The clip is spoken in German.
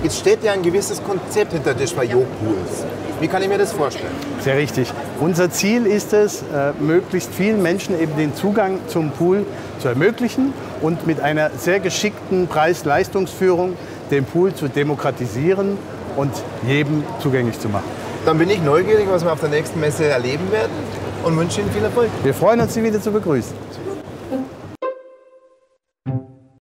Jetzt steht ja ein gewisses Konzept hinter des Schwajok-Pools. Wie kann ich mir das vorstellen? Sehr richtig. Unser Ziel ist es, möglichst vielen Menschen eben den Zugang zum Pool zu ermöglichen und mit einer sehr geschickten Preis-Leistungsführung den Pool zu demokratisieren und jedem zugänglich zu machen. Dann bin ich neugierig, was wir auf der nächsten Messe erleben werden und wünsche Ihnen viel Erfolg. Wir freuen uns, Sie wieder zu begrüßen.